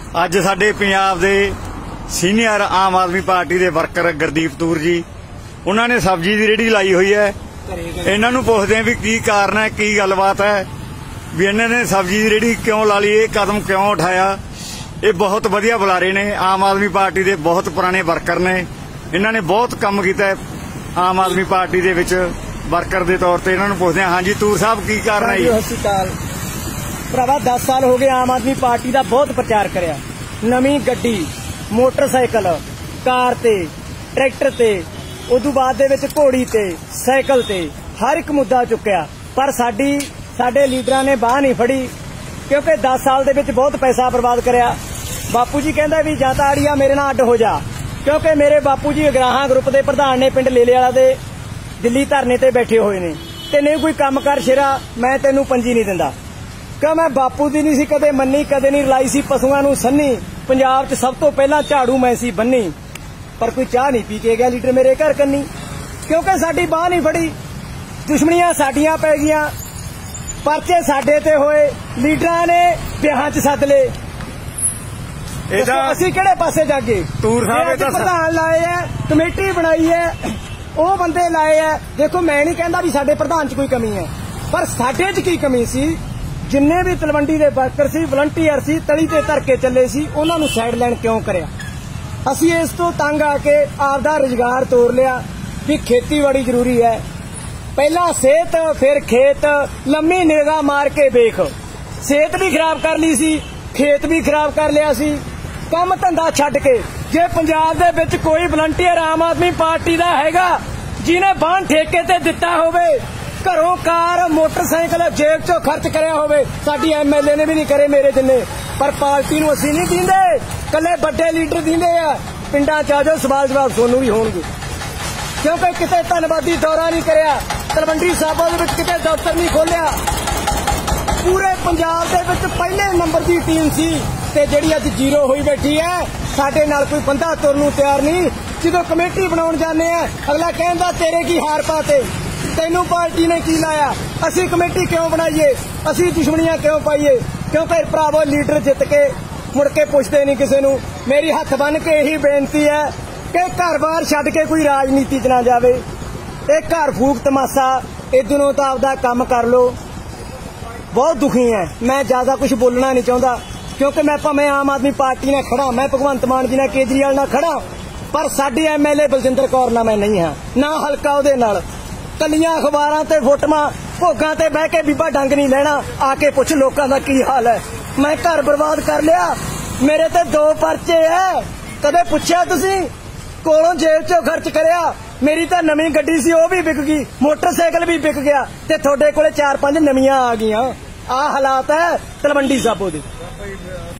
ਅੱਜ ਸਾਡੇ ਪੰਜਾਬ ਦੇ ਸੀਨੀਅਰ ਆਮ ਆਦਮੀ पार्टी ਦੇ ਵਰਕਰ ਗੁਰਦੀਪ ਤੂਰ ਜੀ ਉਹਨਾਂ ਨੇ सब्जी ਦੀ ਰੇਹੜੀ ਲਾਈ ਹੋਈ है। ਇਹਨਾਂ ਨੂੰ ਪੁੱਛਦੇ ਆ ਵੀ ਕੀ ਕਾਰਨ है, ਕੀ ਗੱਲਬਾत है, भी ਇਹਨਾਂ ਨੇ सब्जी ਦੀ ਰੇਹੜੀ ਕਿਉਂ ਲਾ ਲਈ, ਇਹ ਕਦਮ ਕਿਉਂ ਉਠਾਇਆ। ਇਹ ਬਹੁਤ ਵਧੀਆ ਬੁਲਾਰੇ ਨੇ, ਆਮ ਆਦਮੀ पार्टी ਦੇ ਬਹੁਤ ਪੁਰਾਣੇ ਵਰਕਰ ਨੇ। ਇਹਨਾਂ ਨੇ ਬਹੁਤ ਕੰਮ ਕੀਤਾ ਆਮ ਆਦਮੀ पार्टी ਦੇ ਵਿੱਚ वर्कर के तौर पर। इन्होंने पूछते हैं, हाँ जी तूर साहब की कारण है जी? सत श्री अकाल भरावा, 10 साल हो गए आम आदमी पार्टी का बहुत प्रचार कराया। नवी गड्डी, मोटरसाइकिल, कार ते, ट्रैक्टर ते, उदू बाद दे विच घोड़ी ते, साइकिल ते हर एक मुद्दा चुक्या, पर साडे लीडरां ने बाह नहीं फड़ी, क्योंकि 10 साल दे विच बहुत पैसा बर्बाद कराया। बापू जी कहंदा भी जां तां आड़िया मेरे नाल अड्ड हो जा, क्योंकि मेरे बापू जी अगराहां ग्रुप के प्रधान ने, पिंड लेले वाला दे दिल्ली धरने ते बैठे हुए ने, ते नहीं कोई काम कर शेरा मैं तेनू पंजी नहीं दिंदा। क्यों मैं बापू दी नहीं सी कदे मन्नी, कदे नहीं रलाई सी पशुआं नू सन्नी, पंजाब च सब तो पहला झाड़ू मैं सी बन्नी, पर कोई चाह नहीं पी के गया लीडर मेरे घर कन्नी, क्योंकि साडी बाह नहीं फड़ी। दुश्मनियां साडियां पै गईयां, परचे साडे ते होए, लीडरां ने ब्याहां च सद ले, असीं किहड़े पासे जागे। तूर साहब प्रधान लाए है, कमेटी बनाई है, वो बंदे लाए है। देखो मैं नहीं कहता भी साडे प्रधान च कोई कमी है, पर साडे च की कमी सी, जिन्ने भी तलवंडी दे वर्कर सी, वलंटियर सी, तली ते धर के चले सी, उन्हां नूं साइड लाइन क्यों करया। असीं इस तो तंग आके आपदा रोजगार तोड़ लिया भी खेती बड़ी जरूरी है, पहला सेहत फिर खेत, लम्मी निगाह मार के वेख, सेहत भी खराब कर ली सी, खेत भी खराब कर लिया सी, काम धंधा छड्ड के। जे पंजाब दे विच कोई वलंटियर आम आदमी पार्टी दा हैगा जिन्हें बांह ठेके ते दिता होवे, घरों कार मोटरसाइकिल जेब चों खर्च करया होवे, साडी MLA ने भी नहीं करे मेरे जिन्ने, पर पार्टी नूं असीं नहीं दींदे, कल्ले बड़े लीडर दींदे आ। पिंडां च आ जाओ, सवाल जवाब सोनू भी होणगे, क्योंकि किते धन्नवादी दौरा नहीं करया, तलवंडी साबो दे विच किते दफ्तर नहीं खोलिया। पूरे पंजाब दे विच पहले नंबर की टीम सी, ते जिहड़ी अज जीरो होई बैठी है, साडे नाल कोई बंदा तुरन नूं तैयार नहीं। जो कमेटी बनाउण जाने अगला कहंदा तेरे की हार पाते, तैनूं पार्टी ने की लाया, असीं कमेटी क्यों बनाईए, असीं दुश्मनियां क्यों पाईए। क्योंकि भरावो लीडर जित के मुड़ के पुछदे नहीं किसी नूं। मेरी हथ बन के यही बेनती है कि घर बार छड्ड के कोई राजनीति च ना जावे, एक घर फूक तमाशा, इधरों तो आपदा काम कर लो। बहुत दुखी है, मैं ज्यादा कुछ बोलना नहीं चाहता, क्योंकि मैं भावें आम आदमी पार्टी ने खड़ा, मैं भगवंत मान जी ने केजरीवाल ना खड़ा, पर साडी MLA बलजिंदर कौर ना मैं नहीं हाँ, ना हल्का उहदे नाल। कलियां अखबारां ते फोटोआं भोगां ते बह के बीबा डंग नहीं लेना, आके पुछ लोकां दा की हाल है। मैं घर बर्बाद कर लिया, मेरे ते 2 परचे है, कदे पुछया तुसीं कोलों जेब चों खर्च करया। मेरी तो नवी गड्डी सी, वो भी बिक गई, मोटरसाइकिल भी बिक गया, ते थोड़े कोले 4-5 नवियां आ गईयां। आ हालात है तलवंडी साबो दे।